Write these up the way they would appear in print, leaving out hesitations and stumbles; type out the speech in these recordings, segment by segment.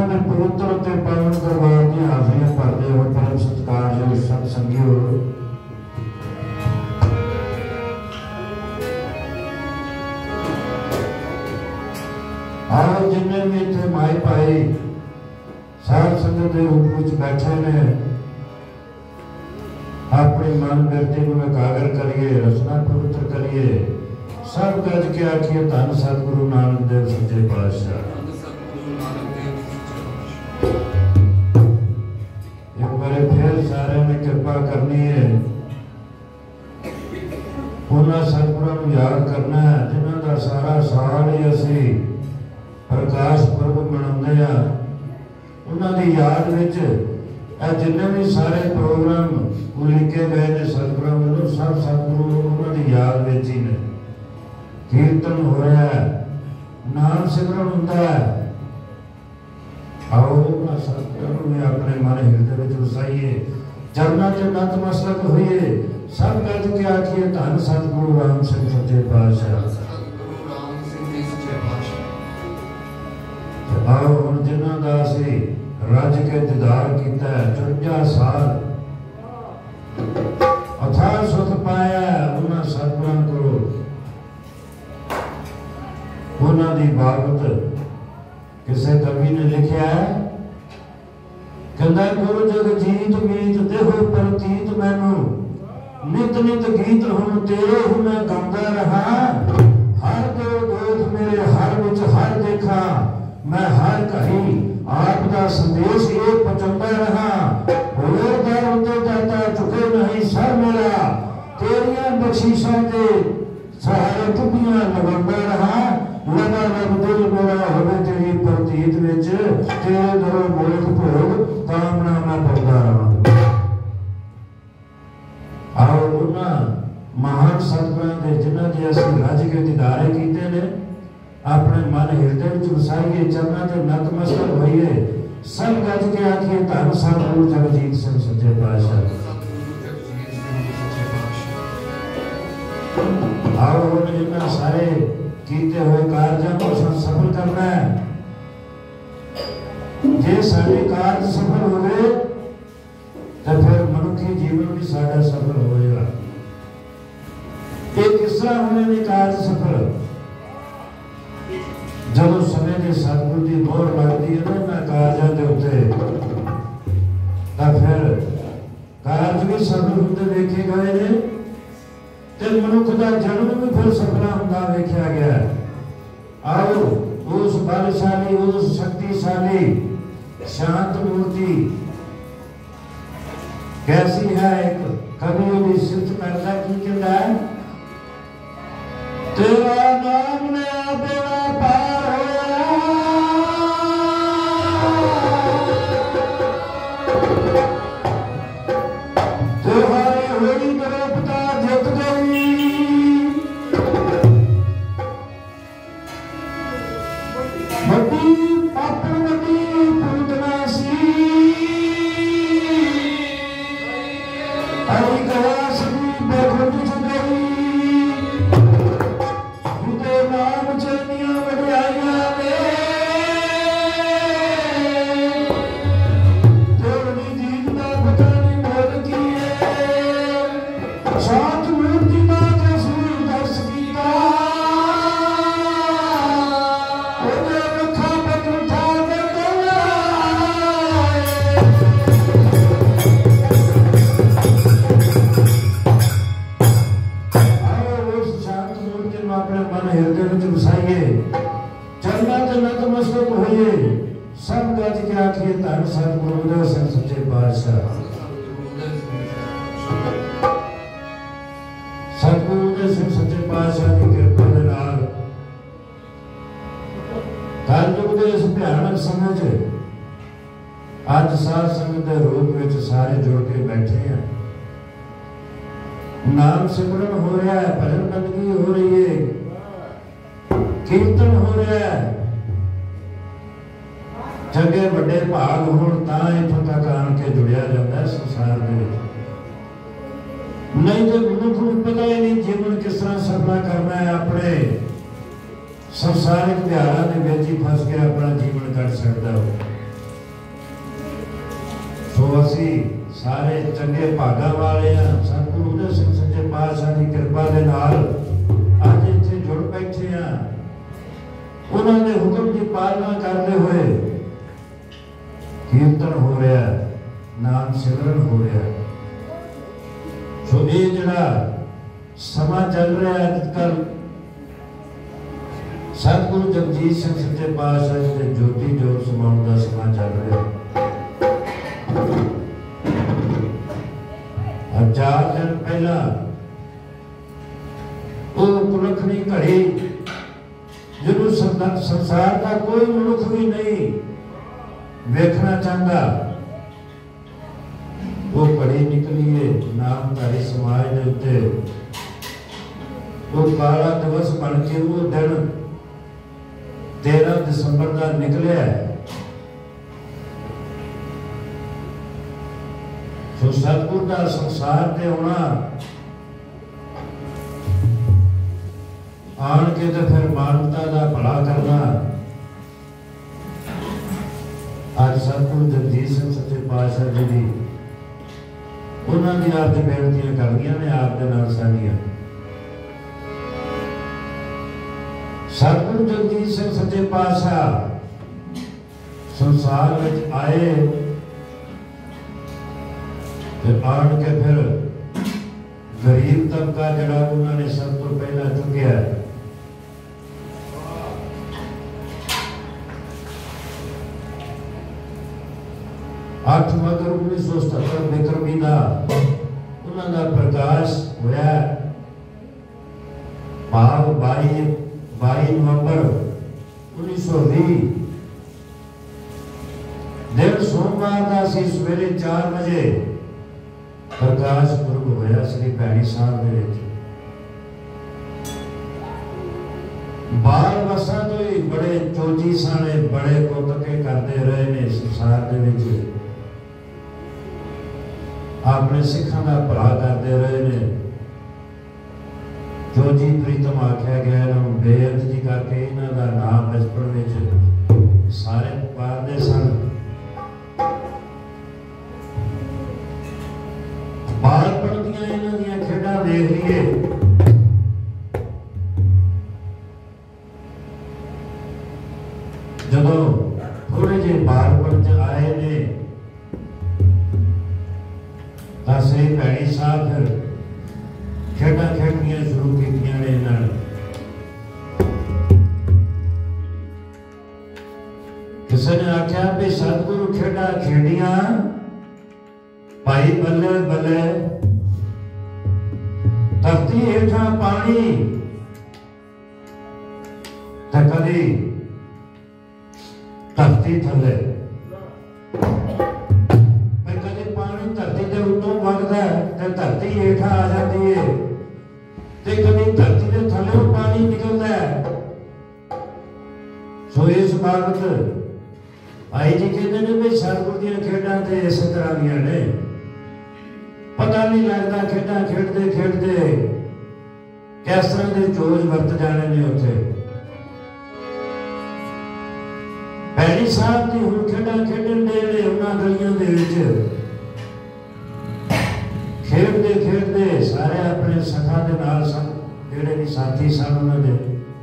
के पवित्र ते पावन दरबार दी हाज़रियां भरदे होए परम सत्कारयोग सत संगियो, आओ जिन्ने भी इत्थे माई पाई साध संगत के रूप में बैठे ने, अपने मन बिरती को एकाग्र करिए, रचना पवित्र करिए। सब गज के आखिए धन सतगुरु नानक देव सच्चे पातशाह। एक बार फिर सारे ने कृपा करनी है, उन्होंने सतगुरों को याद करना है जिन्हों का सारा साल ही असी प्रकाश पर्व मनाते हैं। उन्होंने याद में जिन्हें भी सारे प्रोग्राम लिखे गए ने सतगुरों वालों, सब सतगुरु उन्होंने याद में ही ने। कीर्तन हो रहा है, नाम सिमरन होता है। आओ सतगुरु में अपने मन हृदय में वसाइए, चरणों से नतमस्तक होइए। सब गज के आखिए धन सतगुरु राम सिंह सच्चे पातशाह। आओ हम जिन्हों का असी रज के दीदार किया, 54 साल अथाह सुख पाया, उन्होंने सतगुरां को उन्होंने बाबत किसी कवि ने लिखा है, कहता गुरु जग जीत मीत देहो प्रतीत मैनू, नित नित गीत हुण तेरे हूँ मैं गाँदा रहा। हर दो दोष मेरे हर विच हर देखा, मैं हर कहीं आपका संदेश ये पहुंचाता रहा। होए दर उते जाता चुके नहीं सर मेरा, तेरिया बख्शीशां दे सहारे टुटियां लगांदा रहा। लगा रब दिल मेरा होवे तेरी प्रतीत विच, तेरे दरों मोख भोग कामना मैं पाउंदा रहा। आओ उन्होंने महान सतगुरां दे जिन्हां दे असीं रज के दीदारे कीते ने, अपने मन हृदय में वसाइए, चरणों से नतमस्तक होइए। सब गज के आखिए धन सतगुरु जगजीत सिंह सच्चे पातशाह। आओ हम इन्हां सारे कीते हुए कार्यों को सफल करना है। जे सारे कार्य सफल हो गए तो फिर मनुखी जीवन भी साडा सफल होएगा। ये किस तरह होने में कार्य सफल, जब समय के सतगुरु की मोहर लगती है ना कार्यों के उत्ते, फिर कार्य भी सफल होंदे देखे गए ने, ते मनुख का जन्म भी फिर सफला होंदा वेख्या गया। आओ उस बलशाली, उस शक्तिशाली शांत मूर्ति कैसी है, एक कवि भी सिद्ध करता की कहता है, तेरा नाम ने बेड़ा पार होया, तुम्हारी होली द्रौपदा जित गई। बड़ी पापन बड़ी पूतना सी, हरि कहा सभी बेखुद गई। नाम चनिया बढ़ाइया ने, जोड़ी जीत का पता नहीं बोल की है। सात मूर्ति का जैसी दर्श किया, उन्हें रखा पकड़ा दे गया। आओ उस शांत मूर्ति में अपने मन हृदय में बसाइए, चरणों से नतमस्तक होइए। सब गज के आखिए धन सतगुरु सिंह सच्चे पातशाह। सतगुरु सिंह सच्चे पातशाह की कृपा के नाल कलयुग के इस भयानक समय च अज साध संगत के रूप में सारे जुड़ के बैठे हैं। नाम सिमरन हो रहा है, भजन बंदगी हो रही है, कीर्तन हो रहा है। जगे बड़े भाग होण तां इत्थों तक आण के जुड़िया जाता है संसार दे विच, नहीं तो मनुख नूं पता ही नहीं जीवन किस तरह सफला करना है। अपने संसारिक विहारां दे विच ही फस के अपना जीवन कट सकता हो। सो असी सारे चंगे भागा वाले हैं। सतगुरु उदय सिंह सच्चे पातशाह की कृपा के नाल अज इत्थे जुड़ बैठे हैं। उन्होंने हुक्म की पालना करते हुए कीर्तन हो रहा है, नाम सिमरन हो रहा है। सो ये जड़ा समा चल रहा है अजकल सतगुरु जगजीत सिंह सच्चे पातशाह जी के ज्योति जोत समाउण का समा चल रहा है। अब 4 दिन पहला वो कुलखनी घड़ी जिन्होंने संसार का कोई मनुख भी नहीं देखना चाहता, वो घड़ी निकली है नामधारी समाज के उत्ते। वो काला दिवस बन के वो दिन 13 दिसंबर का निकलिया है। सो सतगुरु का संसार ते होना आन के तो फिर मानवता का भला करना। आज सतगुरु जगजीत सिंह सच्चे पातशाह जी की उन्होंने आपसे बेनतियां करनियां ने आपके नाल साझियां। सतगुरु जगजीत सिंह सच्चे पातशाह संसार में आए तो आन के फिर गरीब तबका जड़ा उन्होंने सब तो पहला चुकया। 8 मगर 1977 विक्रमी का उन्होंने प्रकाश होया। भाव 22 नवंबर 1920 दिन सोमवार का सवेरे 4 बजे प्रकाश पुरब होया श्री भैणी साहब दे विच। बाल वसा तो ही बड़े चोजी साने बड़े कोतके करते रहे ने संसार दे विच, अपने सिखा का भला करते रहे ने। चोजी प्रीतम आख्या गया बेअर्थ जी करके इन्हों का नाम बचपन में सारे पारदे सन। बालपन दियां इन्हां दियां खेडां देख लीए, जदों थोड़े जे बालपन च आए ने तां श्री भैणी साहब फिर खेडां खेडनियां शुरू कीतियां ने। इन्हां किसी ने आख्या भी सतगुरु खेडां खेडियां भाई बल्ले बल्ले धरती हेठा पानी ते कदी धरती थले, कदी पानी धरती के उत्तों वगदा ते धरती हेठा आ जाती है, ते कदी धरती के थले पानी निकलता है। सो इस बाबत आई जी कहते हैं भी सतगुरु दी खेडां ते इस तरह दी ने। पता नहीं लगता खेडां खेडते खेडते किस तरह के चोज वरत जाने ने। उत्थे भैणी साहब की हुण खेडां खेडन दे ने उन्हां गलियां दे विच खेडते खेडते सारे अपने सखा दे नाल सन, जिहड़े भी साथी सन उन्हां दे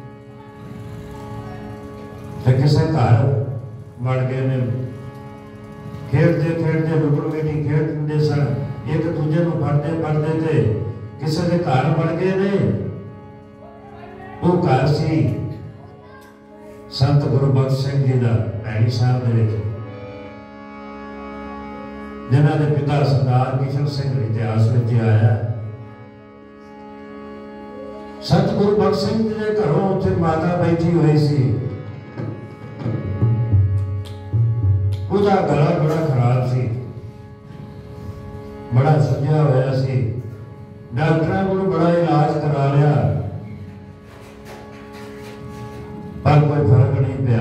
ते किसे घर वड़ गए ने। खेडते खेडते लुकड़ बेटी खेडते सन, एक दूजे को फड़ते फड़ते थे किसी के घर बन गए ने। वो घर सी संत गुरबख्श सिंह जी का भैणी साहब दे विच, जिन्हां दे पिता सरदार किशन सिंह इतिहास में आया। संत गुरबख्श सिंह जी के घरों उत्थे माता बैठी हुई सी, उसका गला बड़ा खराब सी, बड़ा सुझा होया सी। डॉक्टर को बड़ा इलाज करा लिया पर कोई फर्क नहीं पिया।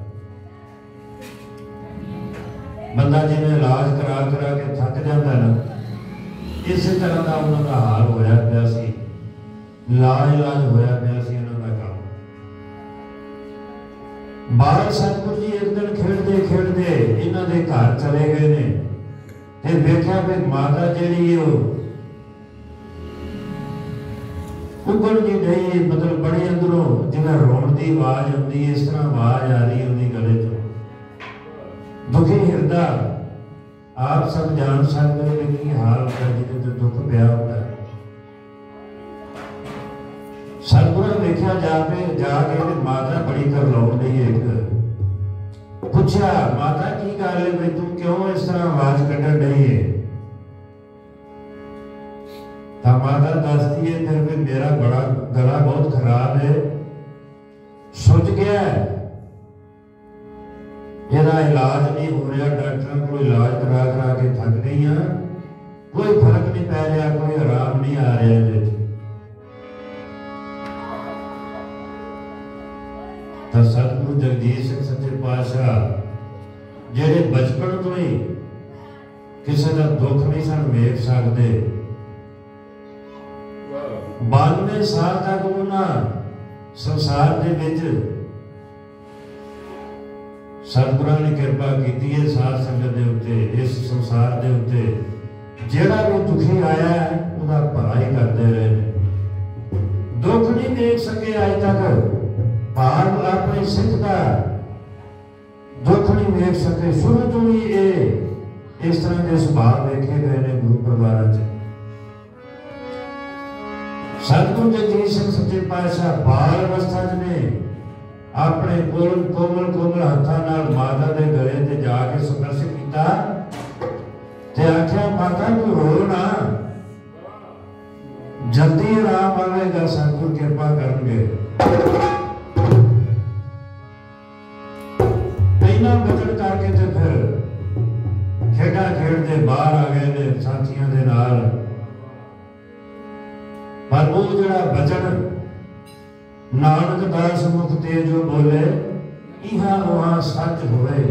बंदा जिन्हें इलाज करा करा के थक जाता ना, इस तरह का उन्होंने हाल होया पिया सी, लाइलाज होया पिया सी उन्होंने काम। बाल सतगुरु जी एक दिन खेडते खेडते इन्हां दे घर चले गए ने। ते देखा भी माता जी उगड़ जी नहीं, मतलब बड़े अंदरों जिवें रोण की आवाज आती है, इस तरह आवाज आ रही होंगी गले चो। दुखी हिरदा आप सब जान सकते हो कि हाल होता है जिन्हें दुख पिया होता है। सतगुरु देखा जाके माता बड़ी करलाउण नहीं एक पूछा, माता की गल है भाई तू क्यों इस तरह आवाज कढ़न रही है? तो माता दसती है फिर भी मेरा बड़ा गला बहुत खराब है, सुज गया है, यदा इलाज नहीं हो रहा, डॉक्टर को इलाज करा करा के थक गई हाँ, कोई फर्क नहीं पै रहा, कोई आराम नहीं आ रहा है। तो सतगुरु जगजीत सिंह सच्चे पातशाह जेडे बचपन तो ही किसी का दुख नहीं सन वेख सकते, 92 साल तक उन्होंने संसार के विच सतगुरां ने कृपा की है साध संगत के उत्ते, इस संसार के उत्ते जेड़ा भी दुखी आया है उसका भला ही करते रहे, दुख नहीं देख सके अज तक, भाव अपने सिख का दुख नहीं देख सके, शुरू तो ही ये इस तरह के सुभाव देखे गए ने गुरु परिवार च। सतगुरु जगजीत सिंह सच्चे पातशाह बाल अवस्था ने अपने कोमल कोमल हत्थां नाल माता के गले ते जाके स्पर्श किया ते आख्या, माता तू रो ना, जल्दी आराम आवेगा, सतगुरु कृपा करनगे। इन्ना बचन करके ते फिर खेड़ा खेड़ते बाहर आ गए ने साथियों के नाल, पर वो जड़ा बचन नानक दास मुख ते जो बोले, इहा उहा सच होवे,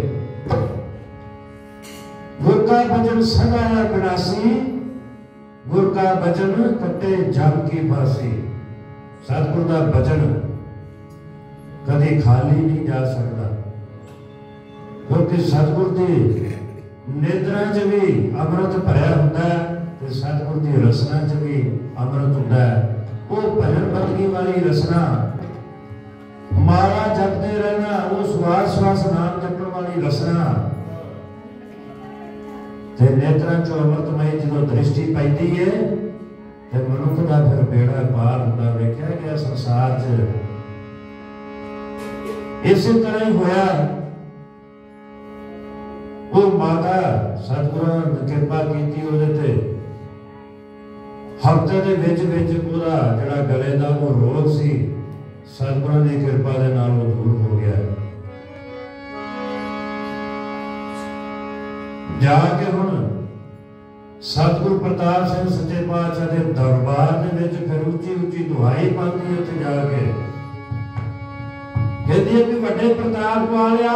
गुर का बचन सदा विनाशी, गुर का बचन कटे जम की फांसी। सतगुर का बचन कभी खाली नहीं जा सकता, क्योंकि सतगुर की नेत्रा च भी अमृत भरिया होंदा है ते सतगुर की रसना च भी अमृत होंदा है। वो भजन बंदगी वाली रसना, माला जपते रहना, वो श्वास श्वास नाम जपण वाली रसना ते नेत्रा चो अमृतमय जो दृष्टि पैदी है ते मनुख का फिर बेड़ा पार होंदा वेख्या गया संसार च। इसी तरह ही होया, वो माता सतगुरु ने कृपा की ਉਹਦੇ हफ्ते के विच ਉਹਦਾ ਜਿਹੜਾ गले का वो रोग सी सतगुरु की कृपा के नाल वो दूर हो गया। जाके हुण सतगुरु प्रताप सिंह सच्चे पातशाह के दरबार के विच फिर उच्ची उच्ची दुहाई पाती उत्थे जाके कहती है कि वड्डे प्रताप वालिया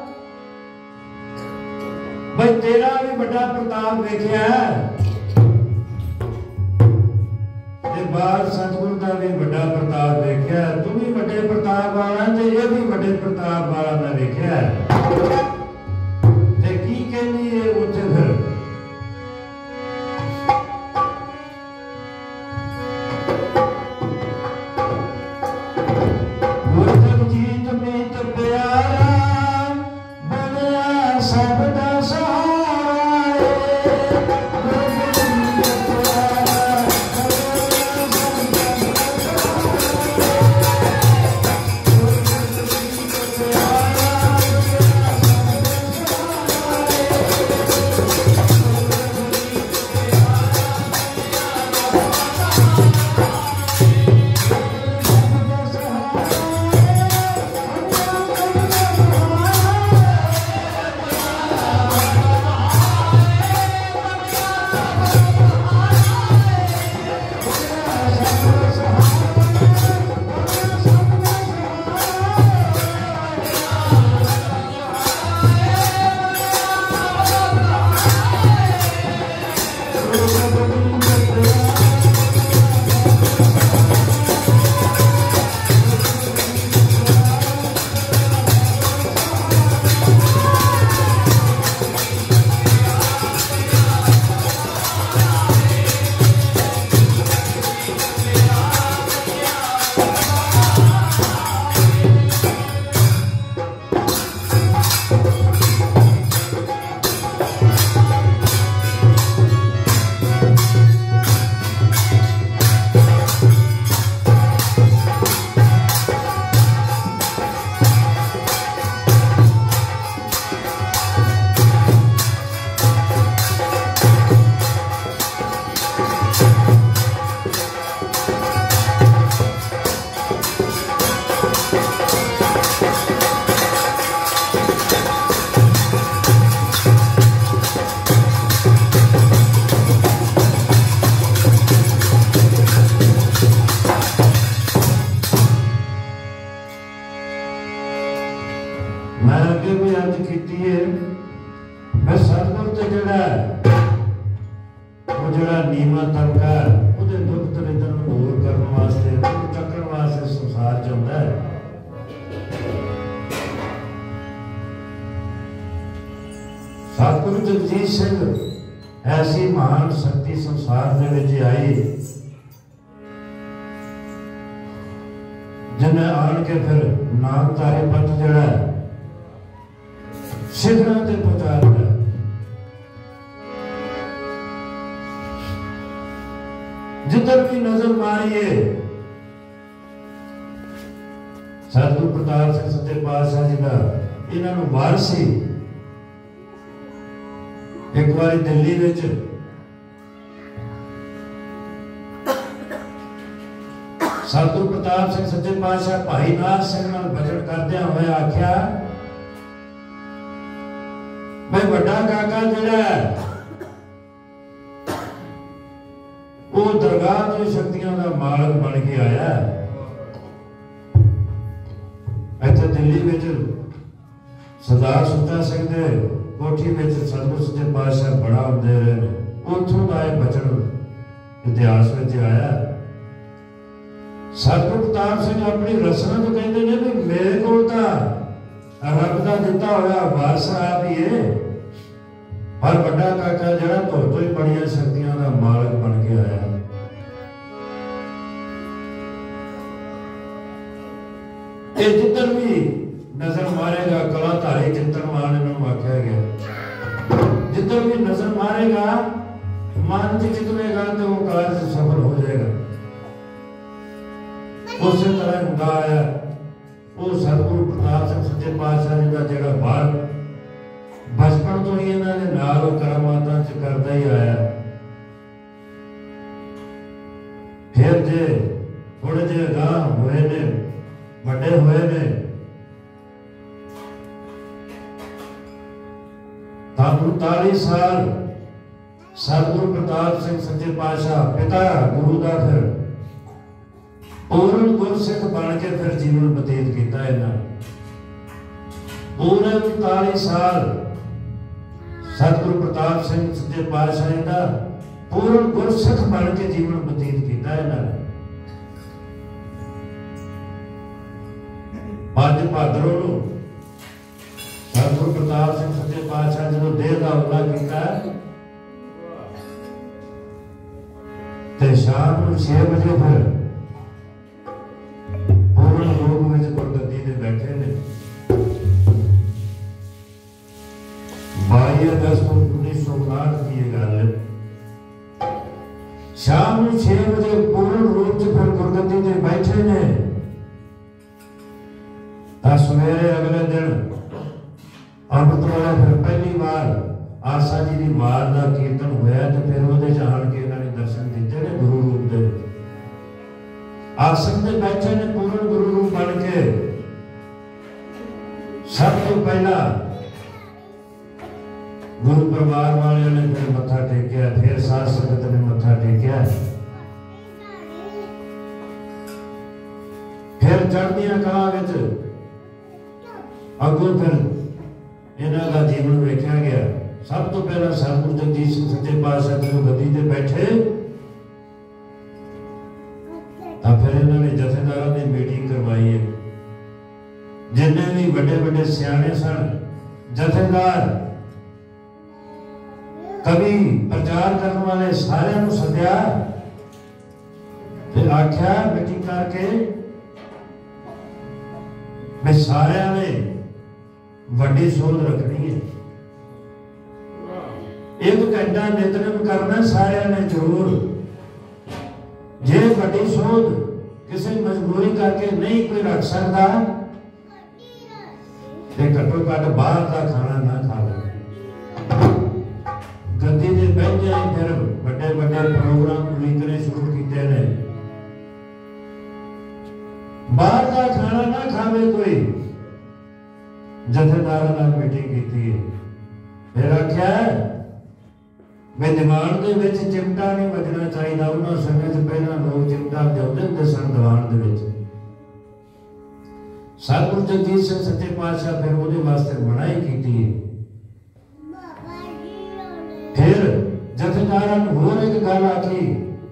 भाई तेरा भी बड़ा प्रताप वेख्या ते बाहर सतगुरु का भी बड़ा प्रताप वेख्या, तू भी बड़े प्रताप वाला ते ये भी बड़े प्रताप वाला मैं वेख्या ते की कहनी है उत्थे फिर गुर जगजीत मीत प्यारा बनया सब दा मैं अगे भी अर्ज की है, मैं सतगुर ते जड़ा नीवा तबका उहदे दुख दरिद्र नूं दूर करने वास्ते, उहनूं चकण वास्ते संसार च आउंदा है। सतगुरु जगजीत सिंह ऐसी महान शक्ति संसार दे विच आई जिन्हें आन के फिर नामधारी पंथ जड़ा शिखरां ते पहुंचा दिता। जिधर भी नजर मारिए सतगुरु प्रताप सिंह सच्चे पातशाह जी का इन्हां नूं वार सी। एक बार दिल्ली विच सतगुरु प्रताप सिंह सच्चे पातशाह भाई नाथ सिंह नाल बचन करदे होए आख्या भाई वड्डा काका जिहड़ा वो दरगाह तो शक्तियां का मालक बन के आया। इत्थे दिल्ली विच सरदार सुच्चा सिंह दे कोठी विच सतगुरु सच्चे पातशाह बड़ा हुंदे रहे, उत्थों का यह बचन इतिहास विच आया। सतगुरु प्रताप सिंह अपनी रसना तो कहते हैं भी मेरे को रब का दिता होया वारस आप ही है, पर बड़ा काका जरा तो ही बड़िया शक्तियां का मालक बन के आया। ये जिधर भी नजर मारेगा कलाधारी चिंतनवान इन्होंने आख्या गया, जिधर भी नजर मारेगा मन च चितवेगा तो वो कार्य सफल हो जाएगा। उस तरह हुंदा आया वो सतगुरु प्रताप सिंह सच्चे पातशाह जी का जिहड़ा बाहर बचपन तो ही इन्होंने नाल करामातां च करदा ही आया। फिर जे थोड़े जे गांह होए ने वड्डे होए ने तां 39 साल सतगुरु प्रताप सिंह सच्चे पातशाह पिता गुरु का फिर पूर्ण गुरसिख बन के फिर जीवन बतीत किया। इन्होंने पूरे 39 साल सतगुरु प्रताप सिंह सच्चे पातशाह का पूर्ण गुरसिख बन के जीवन बतीत किया। इन्होंने 5 भादरों नूं सतगुरु प्रताप सिंह सच्चे पातशाह जो देह का उला किया ते शाम को 6 बजे फिर पूर्ण लोक में गुरगद्दी ते बैठे ने। 22 अगस्त 1959 की ये गल है। शाम को 6 बजे पूर्ण रूप से फिर गुरगद्दी ते बैठे ने। सवेरे अगले दिन अमृत वाला फिर पहली बार आसा जी की वार का कीर्तन होया तो फिर वो आन के इन्होंने दर्शन दिते ने गुरु रूप दे आसन से बैठे ने पूर्ण गुरु रूप बन के। सब तो पहला गुरु परिवार वाले ने फिर मत्था टेकिया, फिर साध संगत ने मत्था टेकिया, फिर चढ़दियां कलां विच अगों फिर इन्हां दा जीवन वेख्या गया। सब तो पहला सतगुरु जगजीत सिंह सच्चे पातशाह जो गद्दी ते बैठे तो फिर इन्होंने जथेदारों की मीटिंग करवाई है। जिन्ने भी बड़े बड़े सियाने सन जथेदार कवि प्रचार करने वाले सारे सद्या ते आख्या मीटिंग करके मैं सारे ने वड्डी सोच रखनी है। 1 घंटा नितनेम करना सारे ने जरूर। जे वड्डी सोच किसी मजबूरी करके नहीं कोई रख सकता तो घट्टो घट बाहर का खाना ना खा ले। गद्दी से बहते ही फिर बड़े बड़े प्रोग्राम लिखने शुरू किए ने। बाहर का खाना ना खावे कोई। जथेदार मीटिंग की फिर आख्या मैं दीवान के चिमटा नहीं बजना चाहिए। उन्होंने समय से पहला लोग चिमटा जाते होंगे सन दीवान के सतगुरु जगजीत सिंह सच्चे पातशाह फिर वो वास्ते मनाही की। फिर जथेदार होर एक गल आखी,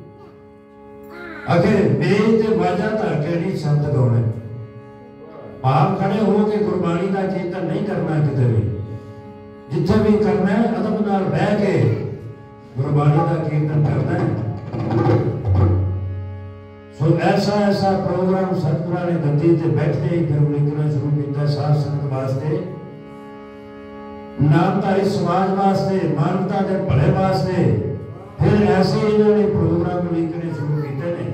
आखिर मेज ते बाजा धर के नहीं शब्द गाने, आप खड़े हो के गुरबाणी का कीर्तन नहीं करना, किते भी जिथे भी करना है अदब नाल बह के गुरबाणी का कीर्तन करना है। सो ऐसा ऐसा प्रोग्राम सतगुरां ने गद्दी ते बैठते ही फिर लिखना शुरू किया साध संगत वास्ते, नामधारी समाज वास्ते, मानवता के भले वास्ते। फिर ऐसे इन्होंने प्रोग्राम लिखने शुरू किए ने।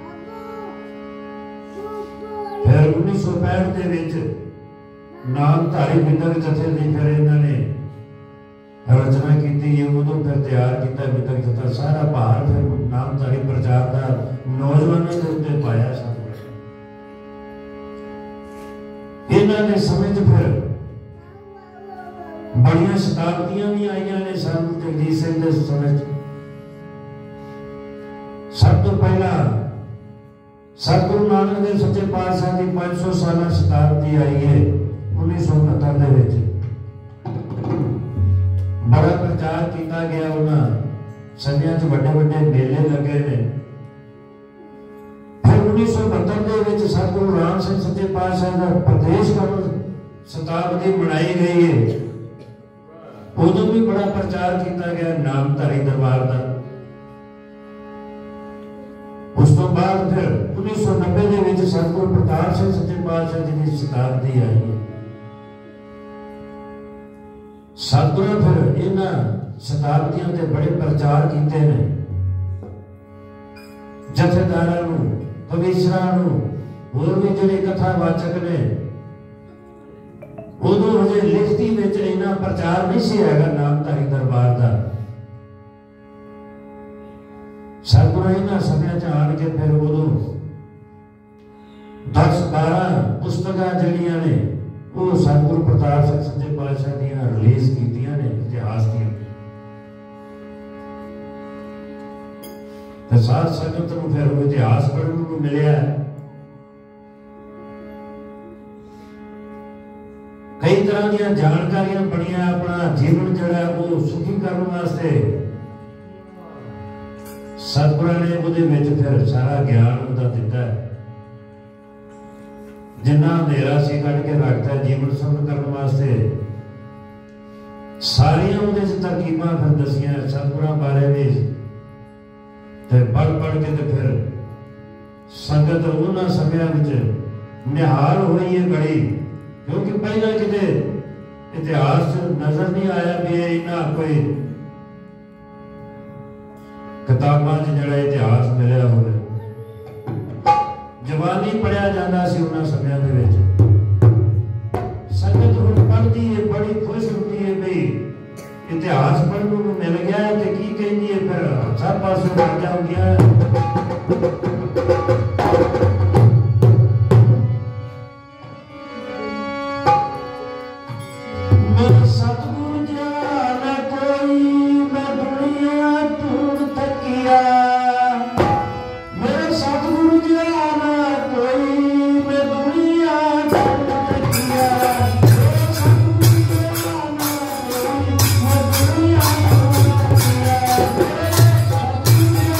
फिर 1965 के विच नामधारी विदक जथे की फिर इन्होंने रचना की। उदों फिर तैयार किया विदक जथा, सारा भार फिर नामधारी प्रचार का नौजवानों के उत्ते पाया। इन्होंने समय फिर बड़िया शताब्दियां भी आईयां ने सतगुरु जगजीत सिंह के समय। सब तो पहला सतगुरु नानक देव सच्चे पातशाह की 500 साल शताब्दी आई है 1969 के। बड़ा प्रचार किया गया, उन्होंने सदियां च बड़े बड़े मेले लगे ने। फिर 1972 के सतगुरु राम सिंह सच्चे पातशाह का प्रदेश कमल शताब्दी मनाई गई है। उदों भी बड़ा प्रचार किया गया नामधारी दरबार का। उस तो बाद फिर 1990 के सतगुरु प्रताप सिंह सच्चे पातशाह जी की शताब्दी आई है। सतगुरु फिर इन्हां शताब्दियों के बड़े प्रचार किए ने। जथेदारां नूं, कवीशरां नूं, होर भी जिहड़े कथावाचक ने, उदों हजे लिखती विच इन्ना प्रचार नहीं सी हैगा नामधारी दरबार का। सतगुरु इन्हां समियां च आण के फिर उदों 10-12 पुस्तकां जिहड़ियां ने वो सतगुरु प्रताप सिंह सच्चे पातशाह दीयां रिलीज कीतियां ने इतिहास दीयां। ते साध संगत नूं फिर वो इतिहास पढ़न नूं मिलिया। कई तरह दी जानकारियां बड़ियां, अपना जीवन जड़ा वो सुखी करने वास्ते सतगुरां ने उहदे विच फिर सारा ज्ञान उहदा दिता है। जिन्ना अंधेरा सी कट के रखता है जीवन सफल करने वास्ते, सारियां उहदे च तरकीबां फिर दसियां सतगुरां बारे भी। ते पढ़ के ते फिर संगत उन्हां समयां विच निहाल होई है बड़ी, क्योंकि पहला किते इतिहास नजर नहीं आया भी इन्ना कोई किताबां च जिहड़ा इतिहास मिलिया होवे। जवानी पढ़िया जाता सी उन्हां समयां दे विच। संगत हुण पढ़दी है, बड़ी खुश होती है भी इतिहास पढ़ने को मिल गया है। ते की कहंदी है फिर सब पासों लग जाऊंगियां। सतगुरु जाना कोई मैं दुनिया ढूंढ थकिया, मेरे सतगुरु जाना कोई मैं दुनिया ढूंढ थकिया, मेरे सतगुरु जाना कोई मैं दुनिया ढूंढ थकिया, मेरे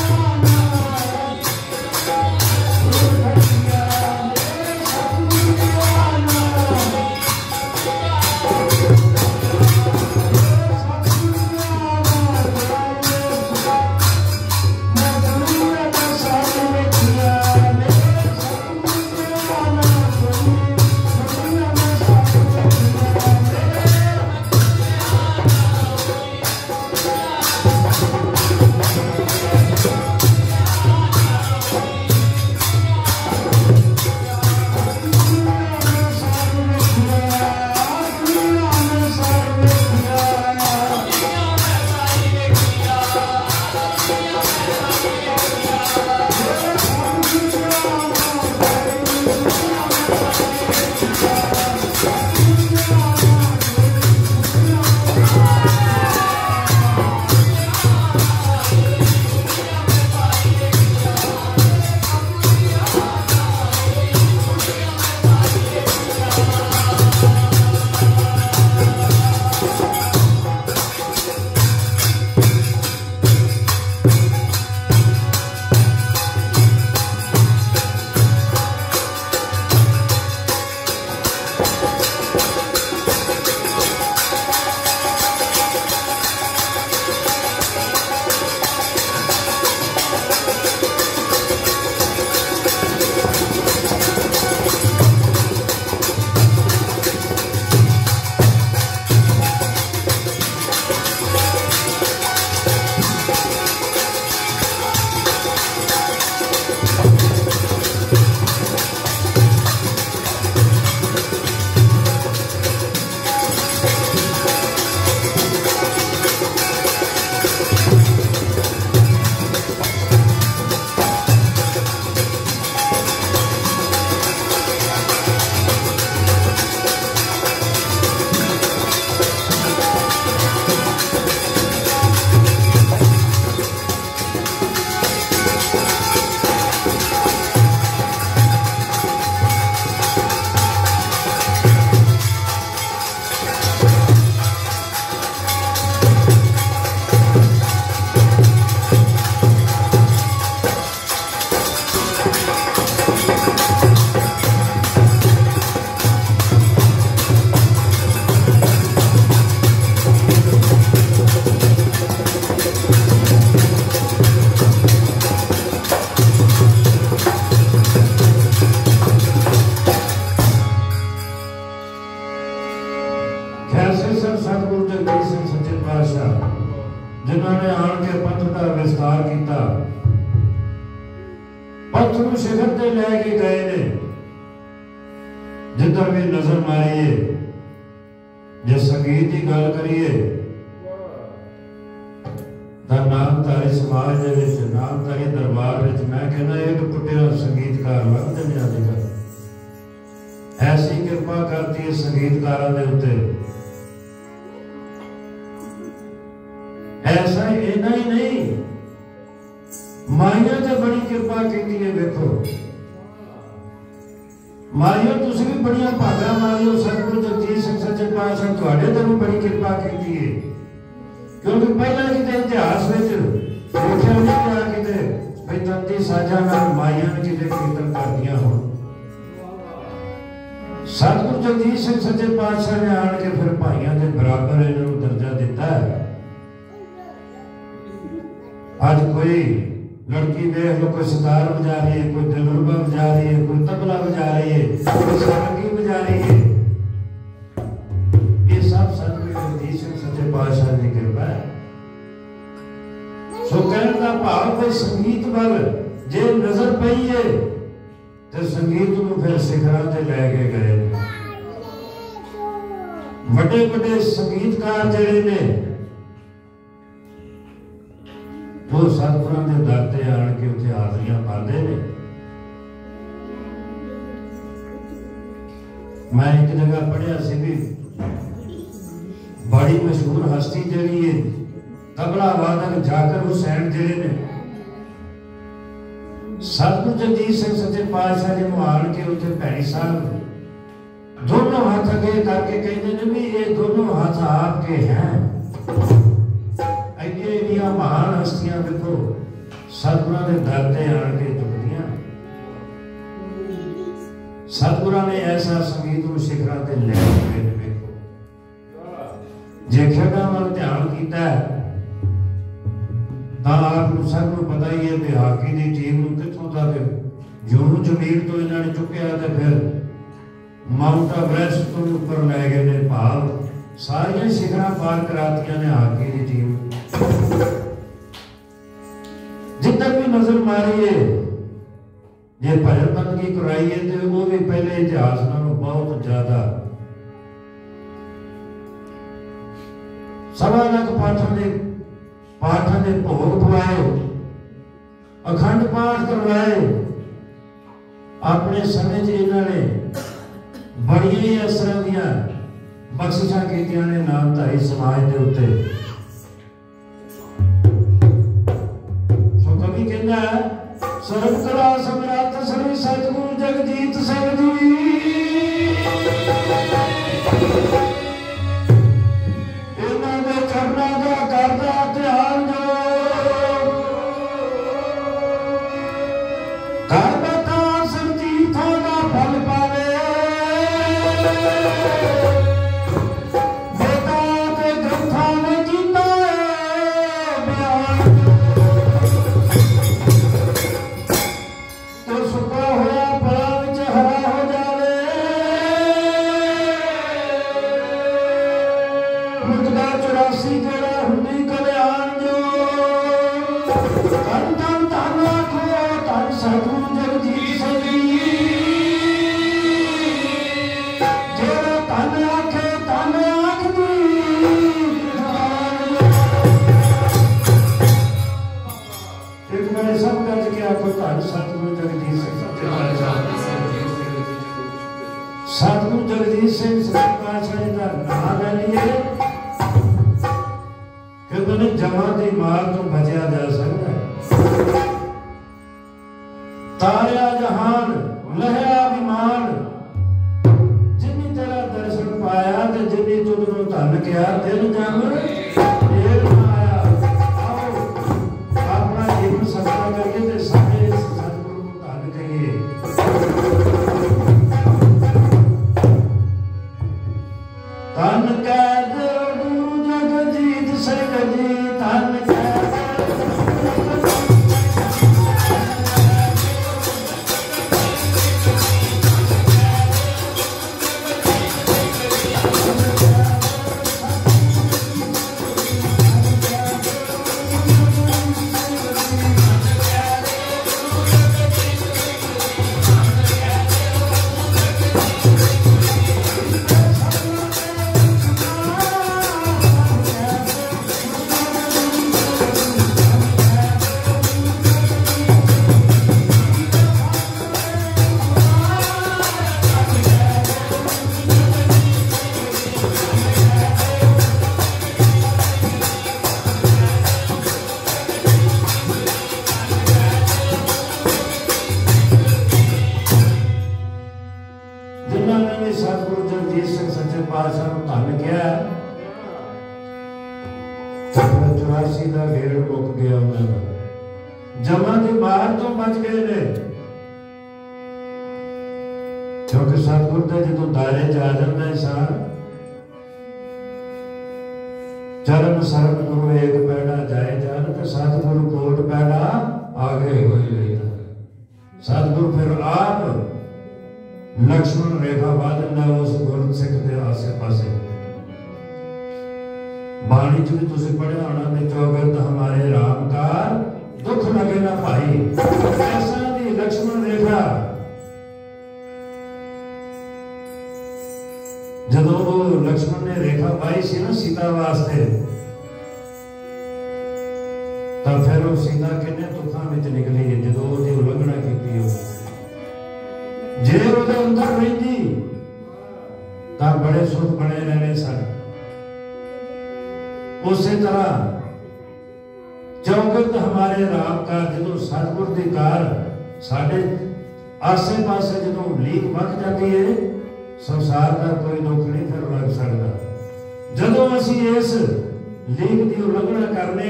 जिन्होंने आन के पंथ का विस्तार किया, पंथ नूं शिखर ते लैके गए ने। जिधर भी नजर मारीए, जे संगीत की गल करिए तो नामधारी समाज दे विच, नामधारी दरबार विच मैं कहना एक पुटिया संगीतकार लभदे ने अजकल। ऐसी कृपा करती है संगीतकारां दे उत्ते। ऐसा इना ही नहीं, माइया ते बड़ी कृपा की है। देखो माइया तुसीं भी बड़िया भागा मारियो, सतगुरु जगजीत सिंह सच्चे पातशाह तुहाडे ते भी बड़ी कृपा की है। क्योंकि पहला किते इतिहास में देखा नहीं गया किते भाई तंती साझा नाल माइया ने किते कीर्तन करदियां होण। सतगुरु जगजीत सिंह सच्चे पातशाह ने आण के फिर भाइयों के बराबर इन्हों दर्जा दिता है। आज कोई लड़की देख लो, कोई सितार बजा रही है, कोई दिलरुबा बजा रही है, कोई तबला बजा रही है, कोई सारंगी बजा रही है। ये सब सतगुरु जगजीत सिंह सच्चे पातशाह की कृपा है। सो कहने का भाव कोई संगीत वाल जे नजर पई है तो संगीत में फिर शिखरां ते लैके गए। बड़े बड़े संगीतकार जिहड़े ने वो सतगुरां दे दर ते आण के उत्थे हाज़रियां पाते ने। मैं एक जगह पढ़िया सी भी बड़ी मशहूर हस्ती जिहड़ी है तबला वादक जाकिर हुसैन जिहड़े ने, सतगुरु जगजीत सिंह सच्चे पातशाह जी नूं आण के उत्थे भैणी साहब दोनों हाथ अगे करके कहते ने भी ये दोनों हाथ आपके हैं। एडिया महान हस्तियां देखो सतगुरां दे दर ते आण के झुकदियां। सतगुरां ने ऐसा संगीत नूं शिखरां ते ले गए ने। देखो जे खेडां वल ध्यान कीता तां आप नूं सब नूं पता ही है कि हाकी दी टीम नूं कित्थों तक जम्मू जमीन तो इन्हां ने चुक्या ते फिर माउंट एवरेस्ट तो ऊपर ले गए ने। भाव सारियां शिखरां पार करातियां ने हाकी की टीम। जिधर भी नजर मारीए जे भजन बंदगी कराइए तो वो भी पहले इतिहास नालों बहुत ज्यादा। 1.25 लाख पाठां दे भोग पवाए, अखंड पाठ करवाए। अपने समय च इन्होंने बड़िया ही इस तरह दियां बख्शिशां कीतियां ने नामधारी समाज के उत्ते। सो कवि कहंदा सर्व कला समर्थ श्री सतगुरु जगजीत सिंह जी इन्हां दे चरणां दा करदा ध्यान जो कर बता संतीर्थां दा फल पावे। सतगुरु जगजीत सिंह सच्चे पातशाह जी का नाम ले लिए कि जमा की मार तो बचा जा सकता है। तारिया जहान लहया विमान जिन्नी तेरा दर्शन पाया ते जिन्नी तुद नूं धन किया दिल जम देर ना आया। आओ अपना जीवन सफल करिए ते सारे सतगुरु नूं धन करिए। धन कह दे गुरु जगजीत सिंह जी, धन ਉਹਨਾਂ ਨੇ ਵੀ ਸਤਿਗੁਰੂ ਜਗਜੀਤ ਸਿੰਘ ਸੱਚੇ ਪਾਤਸ਼ਾਹ ਨੂੰ ਧੰਨ ਕਿਹਾ। 84 ਦਾ ਗੇੜ ਮੁੱਕ ਗਿਆ ਉਹਨਾਂ ਦਾ, ਜਮਾਂ ਦੀ ਮਾਰ ਤੋਂ ਬਚ ਗਏ ਨੇ। ਕਿਉਂਕਿ ਸਤਿਗੁਰ ਦੇ ਜਦੋਂ ਦਾਇਰੇ 'ਚ ਆ ਜਾਂਦਾ ਇਨਸਾਨ, चरण शरण गुरु एक पैड़ा जाए जान, तो सतगुरु कोट पैड़ा आगे हो ही रहता। सतगुरु फिर आप लक्ष्मण रेखा बांधना उस गुरु सिख के आसे पासे। बाणी च भी तुसीं पढ़िया होना ने, चौगत हमारे राम का दुख लगे ना भाई। ऐसा दी लक्ष्मण रेखा ਜਦੋਂ ਉਹ ਲक्ष्मण ਨੇ ਰੇਖਾ ਪਾਈ ਸੀ ਨਾ ਸੀਤਾ ਵਾਸਤੇ, ਤਾਂ ਫਿਰ ਉਹ ਸੀਤਾ ਕਿੰਨੇ ਦੁੱਖਾਂ ਵਿੱਚ ਨਿਕਲੀ ਹੈ ਜਦੋਂ ਉਹਦੀ ਉਲੰਘਣਾ ਕੀਤੀ। ਉਹ ਜੇ ਉਹਦੇ ਅੰਦਰ ਰਹਿੰਦੀ ਤਾਂ ਬੜੇ ਸੁਖ ਬਣੇ ਰਹਿਣੇ ਸਨ। ਉਸੇ ਤਰ੍ਹਾਂ ਚੌਗਤ ਹਮਾਰੇ ਰਾਮ ਕਾਰ, ਜਦੋਂ ਸਤਿਗੁਰ ਦੀ ਕਾਰ ਸਾਡੇ ਆਸੇ ਪਾਸੇ ਜਦੋਂ ਲੀਕ ਵੱਧ ਜਾਂਦੀ ਹੈ, संसार का कोई दुख नहीं फिर लग सकता। जदों असी इस लीक की उल्लंघना करने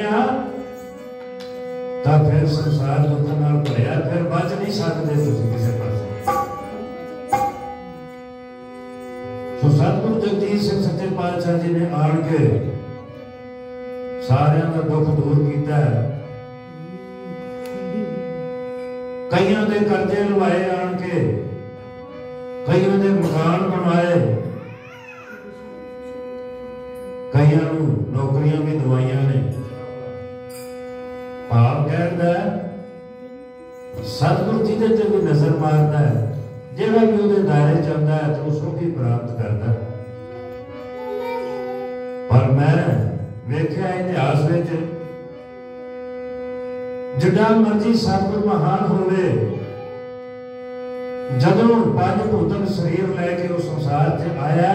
तो फिर संसार दुख नाल भरिया, फिर बच नहीं सकते तुसीं किसी पासे। सो सतगुरु जगजीत सिंह सच्चे पातशाह जी ने आन के सारियां दा दुख दूर किया। कईयां दे कर्जे लवाए आन के, कईयों ने मकान बनवाए, कईयों को नौकरियां भी दवाइया ने। भाव कहता है सतगुरु जी के भी नजर मारता है, जेड़ा भी उसके दायरे चलता है तो उसको भी प्राप्त करता है। पर मैं वेख्या इतिहास में जिड्डा मर्जी सतगुरु महान होवे, जदों पंज भूतन शरीर लैके उस संसार च आया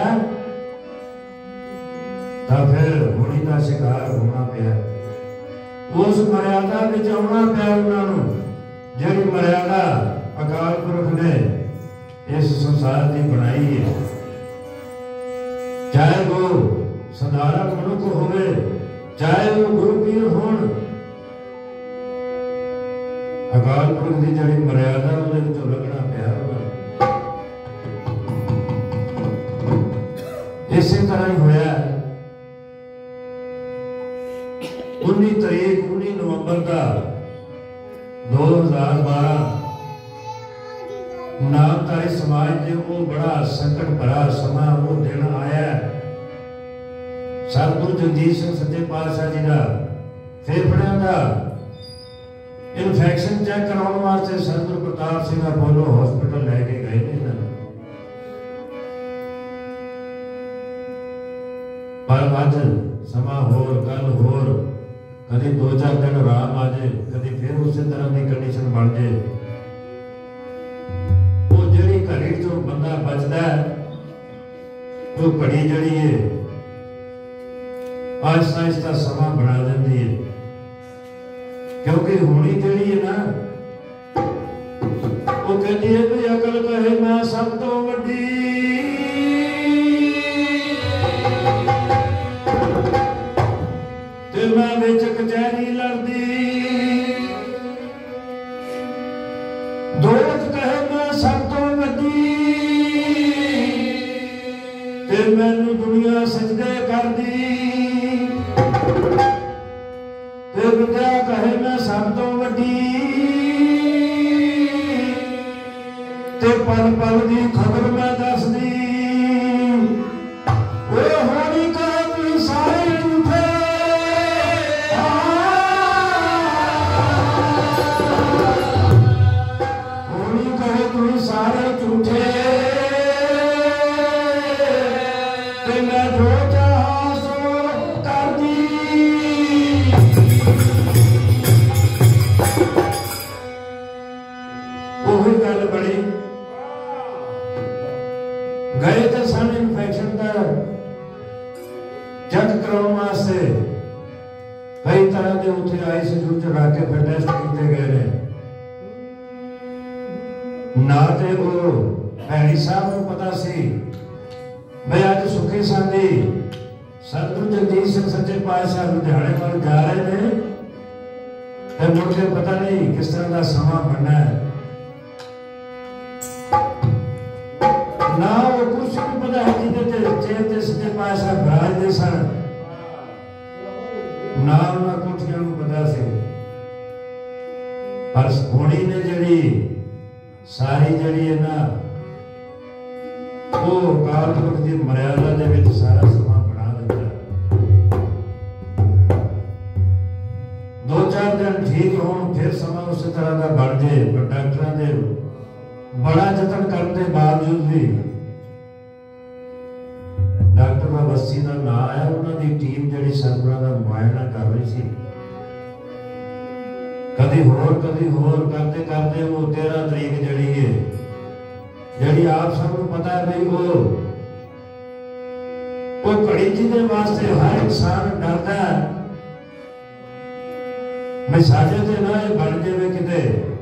तो फिर होली का शिकार होना पाया। उस मर्यादा में आना पाया उन्होंने, जिहड़ी मर्यादा अकाल पुरख ने इस संसार की बनाई है। चाहे वो साधारण मनुख होवे, चाहे वो गुरु पीर होण, अकाल पुरख की जिहड़ी मर्यादा उहदे विचों लगना पिया। इसी तरह ही होया 19 तारीख 19 नवंबर का 2012 नामधारी समाज के वो बड़ा संकट भरा समा वो दिन आया। सतगुरु जगजीत सिंह सच्चे पातशाह जी का फेफड़ियां का इन्फेक्शन चेक कराने वास्ते सतगुरु प्रताप सिंह अपोलो हॉस्पिटल लैके गए थे। पर अज समा होर कल होर, कभी 2-4 दिन आराम आ जाए, कभी फिर उसी तरह की कंडीशन बन जाए। वो जिहड़ी घड़ी चो बंदा बचता है, वो घड़ी जिहड़ी है आहिस्ता आहिस्ता समा बना देती है। क्योंकि होनी जिहड़ी है ना, वो कहती है भी अकल कहे मैं सब तो वड्डी, मैं विच कचहरी लड़दी, दोस्त कहे मैं सब तो वड्डी, ते मैनू दुनिया सजदे करदी, ते विद्या कहे मैं सब तो वड्डी, ते पल पल दी खबर मैं दसदी। ओ होनी कहे सारे झूठे, सारे झूठे, ते मैं जो चाहा सो कर दी। वही गल बड़ी गए तो सन इन्फेक्शन का चेक कराने वास्ते, कई तरह के उत्थे ICU च रख के फिर टेस्ट किए गए ने। ना तो वो भैणी साहब को पता पता सी मैं अज सुखी सांदी सतगुरु जगजीत सिंह सच्चे पातशाह लुधियाने वाल जा रहे थे ते मुड़ के पता नहीं किस तरह का समा बनना है ना वो कुछ भी पता है जिहदे चेहरे ते सच्चे पातशाह बिराजदे सन ना उन्हां कोठियां नूं पता सी पर होनी ने जिहड़ी सारी जिहड़ी है ना वो काल पुरख की मर्यादा दे विच सारा समा बना दिता। 2-4 दिन ठीक होण फिर समा उस तरह का बन जाए पर डॉक्टरां दे बड़ा जतन करने के बावजूद भी डॉक्टर अवस्थी का नाम आया उन्होंने टीम जिहड़ी सरबराह का मुआयना कर रही सी कभी होर करते करते वो 13 तरीक जिहड़ी है जिहड़ी आप सबको पता है भाई वो घड़ी जिहदे वास्ते हर इंसान डरदा है मैं साजे ते ना बन जाए किते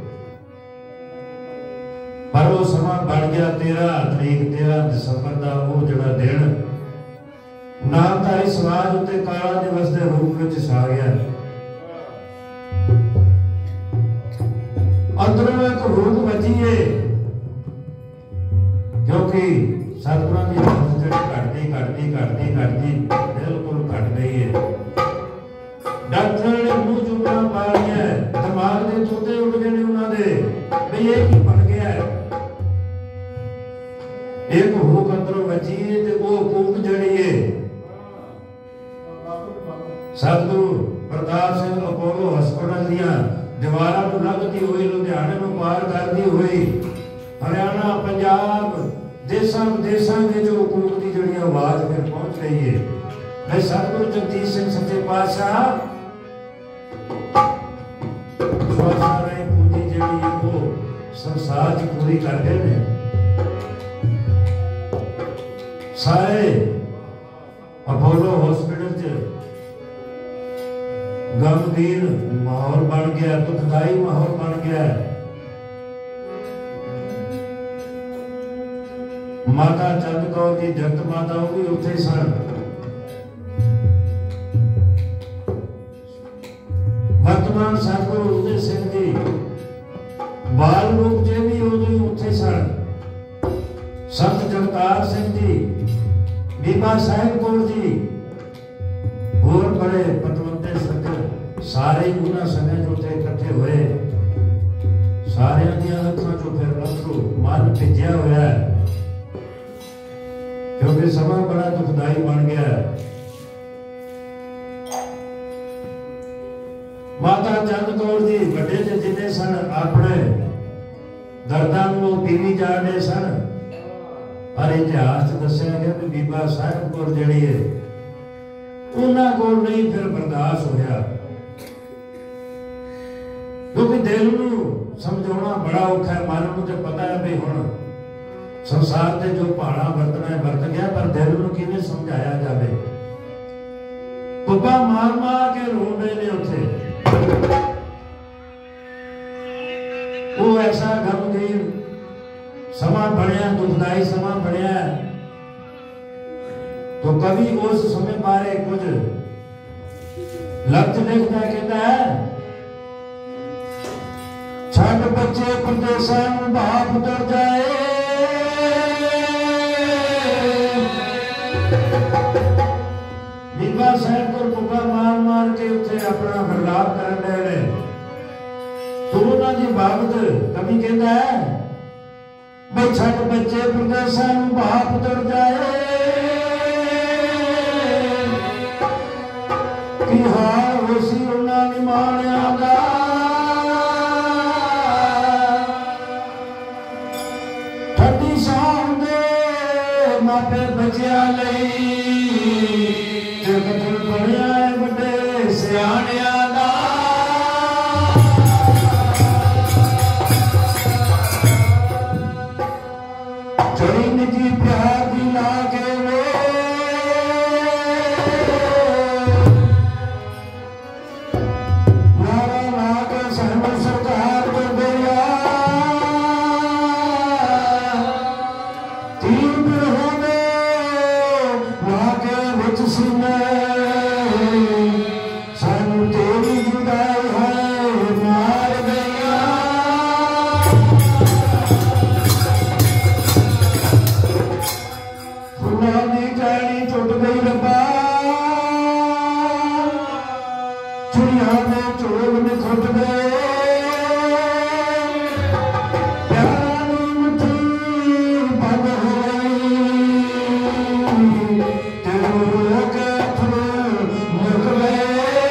पर वो समा बन गया 13 तरीक 13 दिसंबर का वो जिहड़ा दिन नामधारी समाज उत्ते काला दिवस के रूप में छा गया। अंदरों एक रूप बची है क्योंकि सतगुरां दी बात घटती बिल्कुल घट गई है। डॉक्टर ने मुंह चुंगड़ा पा लिया है दिमाग के तोते उड़ गए ने उन्होंने भाई ये की बन गया है। एक हुक अंदरों बची है ते वो हुक जड़ी है सतगुरु प्रताप सिंह अपोलो हॉस्पिटल दियां दीवारां नूं लंघदी हुई लुधियाने नूं पार करदी हुई हरियाणा पंजाब देशां विदेशां दे जो हुकूक की जिहड़ी आवाज फिर पहुंच गई है। मैं सतगुरु जगजीत सिंह सच्चे पातशाह स्वासारे पूरी जिहड़ी है वो संसार च पूरी कर गए ने। सारे अपोलो हॉस्पिटल च गमगीन माहौल बन गया दुखदाई माहौल बन गया। माता चंद कौर जी जगत माता भी उत्थे सन। वर्तमान सतगुरु उदय सिंह जी बाल रूप च भी उदय उत्थे सन। संत जगतार सिंह जी बीबा साहिब कौर जी और बड़े पतवंते सज्जन सारे उन्हां समय उत्थे इकट्ठे हुए। सारे दियां अखां चों फिर अथरू मन भिजया होया क्योंकि समा बड़ा दुखदाई बन गया। माता चंद कौर जी बड़े जिन्ने सन अपने दर्दां नूं पीवी जाने सन पर इतिहास दस्या गया कि बीबा साहिब कौर जिहड़ी है उन्हां कोल नहीं फिर बर्दाश्त होया क्योंकि दिल नूं समझाउणा बड़ा औखा है। मन नूं ते पता है भी हुण संसार ते जो पहाड़ा वरतना है वरत गया पर दिल नूं किवें समझाया जावे। पुब्बा मार मार के रोण रहे ने उत्थे वो ऐसा गमगीन समा बनया दुखदाई समा बनया। तो कवि उस समय बारे कुछ लफ्ज लिखता कहता है छठ बच्चे प्रदेशा बाप उतर जाए बीबा साहब को पुब्बा मार मार के उत्थे अपना विलाप करन लगे। तो उन्हां दी बाबत कवि कहता है भाई छठ बच्चे प्रदेशा बाप उतर जाए कि हाल होसी उन्हां निमाणिया दा ठंडी शाम दे मापे बच्चियां लई ते कतल बनया है बड़े सियाणियां दा। जड़ी निजी प्यार दी ला के सरकार को दिया तीन अखियां ने चोग निखट गए प्यारी मुट्ठी बंद हो गई तेरे अगे मुक गए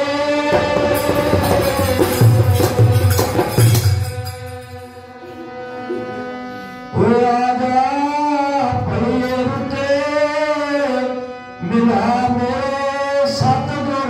आजा पलिए रुते मिला मेरे सतगुर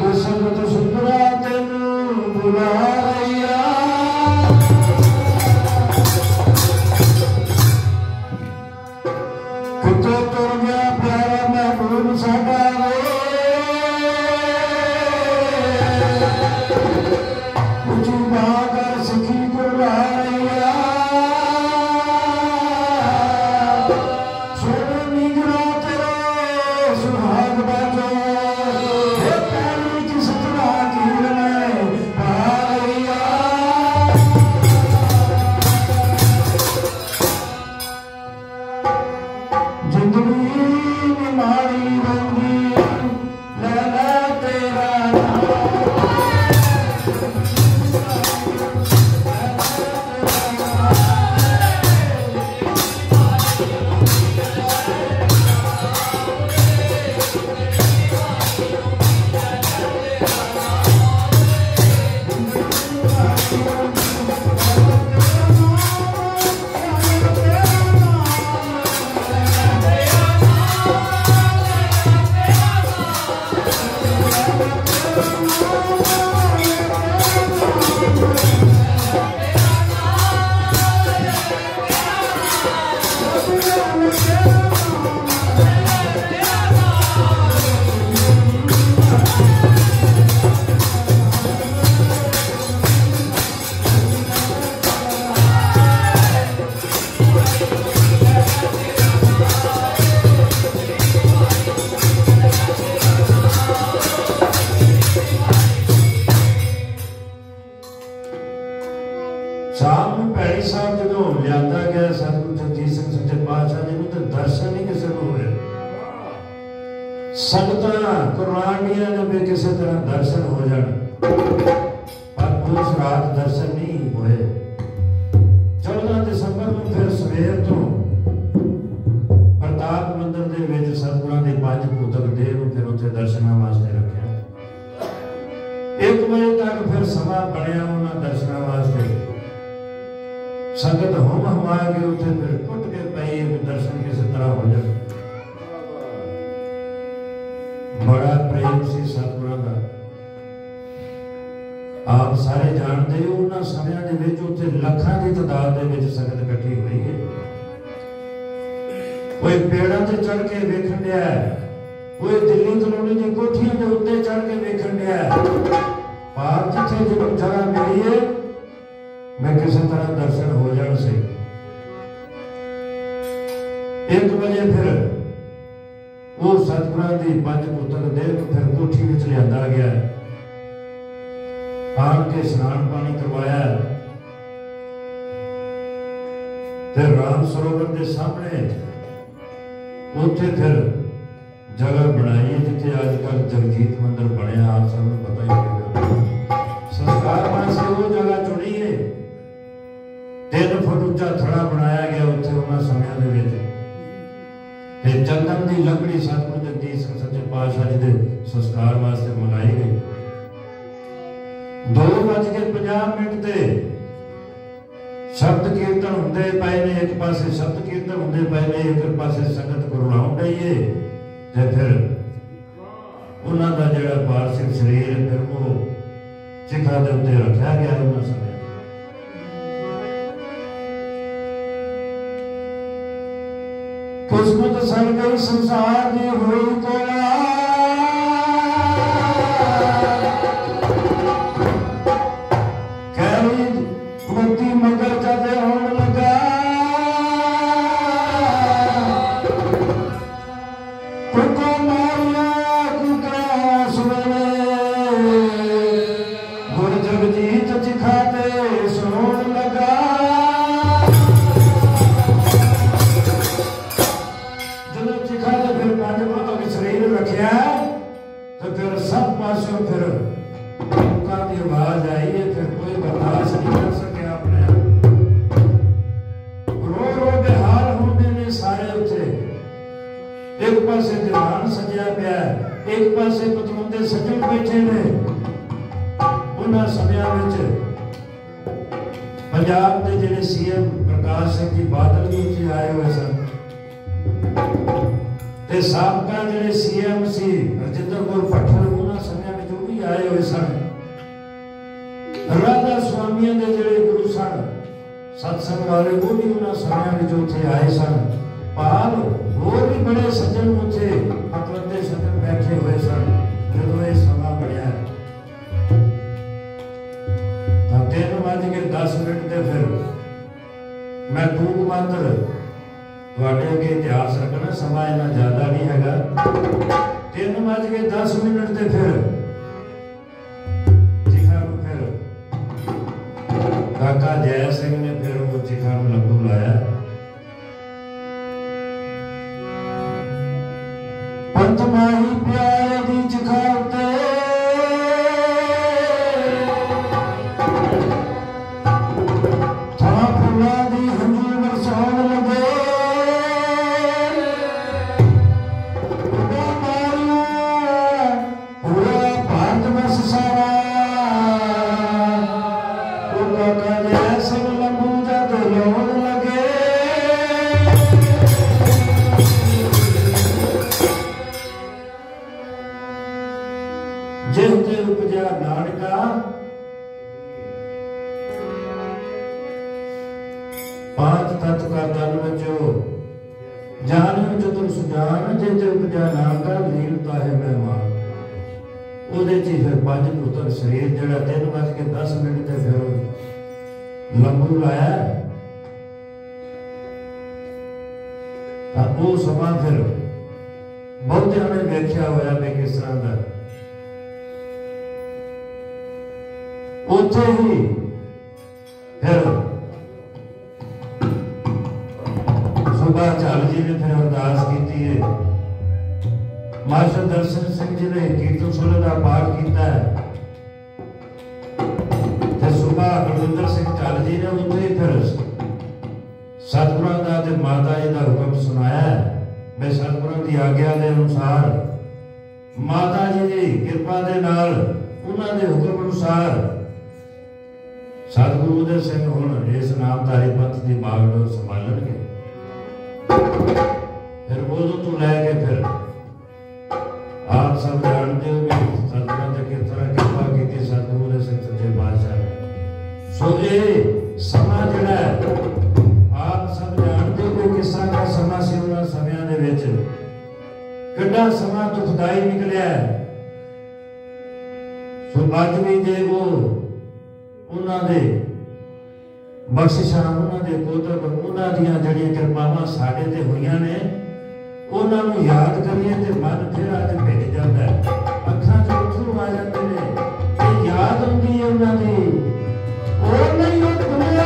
बुला रैया दर्शन ही किसी को हुए। संगतां कुरानियां ने भी किसी तरह दर्शन हो जाए, पर उस रात दर्शन नहीं हुए। 14 दिसंबर को फिर सवेर तो प्रताप मंदिर दे विच सतगुरां दी 5 पुस्तक देह नूं फिर उत्थे दर्शनां वास्ते रखिया। 1 बजे तक फिर समा बनया उन्हां दर्शनां वास्ते। संगत होम हमा के उत्थे फिर टुट के पई दर्शन किसी तरह हो जाए। बड़ा प्रेम सी सतगुरां दा। आप सारे जानते हो उन्हां समयां दे विच उत्थे लाखां दी तादाद दे विच संगत इकट्ठी हुई है। कोई पेड़ां ते चढ़ के वेखण दिया है, कोई दिल्ली कलोनी दी कोठियां दे उत्ते चढ़ के वेखण दिया है। पार जिथे जिन्हों जगह मिली है मैं किसी तरह दर्शन हो जाण से। 1 बजे फिर वो सतगुरां दी 5 पुस्तक देह को फिर कोठी विच लिआंदा गया। आन के स्नान पानी करवाया ते राम सरोवर के सामने उत्थे फिर जगह बनाई जिथे आजकल जगजीत मंदिर बनया। आप सबको पता ही होगा। संस्कार वास्ते वो जगह चुनी है। 3 फुट उच्चा थड़ा बनाया गया उत्थे उन्हां समयां दे विच। ते चंदन की लकड़ी सतगुरु जगजीत सिंह सच्चे पातशाह जी के संस्कार वास्ते मंगाई गई। 2:50 ते शब्द कीर्तन होंदे पए ने। एक पासे शब्द कीर्तन होंदे पए ने, एक पासे संगत गुरलाउण डई है। ते फिर उन्हां दा जिहड़ा पार्थिव शरीर फिर वो चिखा दे उत्ते रखिया गया उन्हां समय। किस्मत सड़ गई संसार दी होई कोला, मगर जद होण लगा कुको मारिया कुका सुने गुर जगजीत चिखाते सोण लगा। जदों चिखाते फिर 5 पुस्तक शरीर रखिया तो फिर सब पासों फिर कुका की आवाज आई है। फिर कोई बर्दाश्त नहीं कर सके। एक पासे दीवान सजिया पिया, एक पासे पतवंते सज्जन बैठे ने। उन्हां समयां विच पंजाब के जिहड़े सीएम प्रकाश सिंह जी बादल भी उत्थे आए हुए सन ते साबका जिहड़े सीएम सी रजिंदर कौर भट्टर उन्हां समयां विच वो भी आए हुए सन। राधा स्वामियों के जिहड़े गुरु सन सत्संग वाले वो भी उन्हां समयां विच उत्थे आए सन। पाल होर भी बड़े सज्जन उत्थे पतवंते सज्जन बैठे हुए सन। जदों ये समा बढ़िया 3:10 ते फिर मैं टूक मात्र तुहाडे अगे इतिहास रखना, समा इन्ना ज्यादा नहीं हैगा। 3:10 ते फिर चिखा नूं फिर काका जय सिंह ने फिर वो चिखा नूं लंबू लाया। पंत माही प्यारे दी चिखा उत्ते था फुला दी हंजू बरसाउण लगे। पूरा भारत वर्ष सारा वो काका जय सिंह लंबू जद लाउण लगे। जिसते उपजा नानका 5 तत्व का तन बचो जान चतुर सुजान। जिसते उपजा नानका लीनता है मेहमान। ਉਹਦੇ 'ਚ फिर 5 पुस्तक शरीर ਜਿਹੜਾ 3:10 ਤੇ फिर लंबू लाया। ਤਾਂ ਉਹ ਸਮਾਂ फिर ਬਹੁਤਿਆਂ ਨੇ ਵੇਖਿਆ ਹੋਇਆ ਵੀ ਕਿਸ ਤਰ੍ਹਾਂ ਦਾ ਉੱਥੇ ही फिर सुबह चाल जी ने फिर दर्शन सिंह जी ने कीर्तन सोले का पाठ किया ते सुबह बलविंदर सिंह ढाल जी ने उत्थे फिर सतगुरां दा ते माता जी का हुक्म सुनाया। मैं सतगुरां की आग्ञा के अनुसार माता जी की कृपा के नाल उन्हां दे हुक्म अनुसार सतगुरु उदय सिंह हुण इस नामधारी पंथ की बागडोर संभालणगे। फिर उदों तो लैके फिर आप सब जानते हो कि सतगुरां ने किस तरह कृपा की सतगुरु उदय सिंह सच्चे पातशाह ने। सो ये समा जिहड़ा आप सब जानते हो कि किस तरह का समा सी उन्हां समयां दे विच कितना समा दुखदाई निकलिया। सो अज भी जे वो उन्होंने बख्शिशां उन्होंने कोतक उन्होंने जड़ियां कृपावां साडे ते होईयां ने उन्होंने याद करिए तो मन फिर अज भिज जाता है, अखां च अथरू आ जाते हैं, याद आती है उन्होंने ओ नहीं ओ दुनिया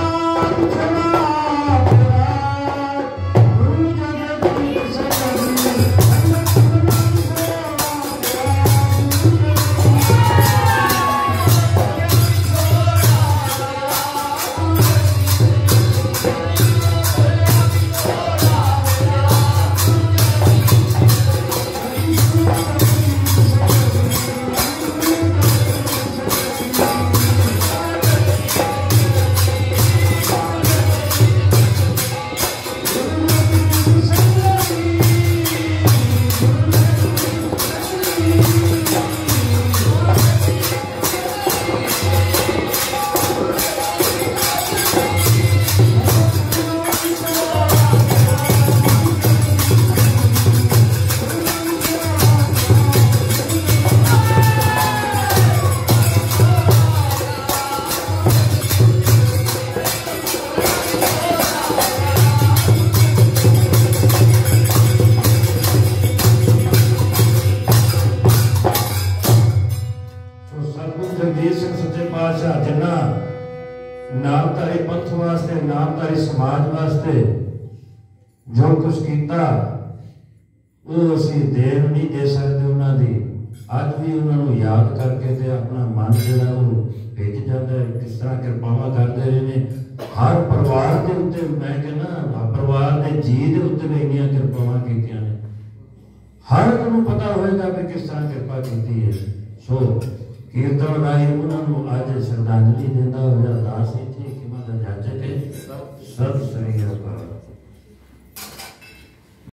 नामधारी पंथ वास्ते नामधारी समाज वास्ते जो कुछ किया वो असी देन नहीं दे सकते उन्होंने। अज भी उन्होंने याद करके ते अपना मन जोड़ा वो भिज जाता है। किस तरह कृपावां करते रहे ने हर परिवार के उत्ते। मैं कहना परिवार के जी के उत्ते भी इन्नियां कृपावां कीतियां ने। हर एक नूं पता होएगा कि किस तरह कृपा की है। सो कीर्तन राही उन्होंने अज श्रद्धांजलि देता हुआ दास इत्थे कि मैं जाचे के सत श्री अकाल।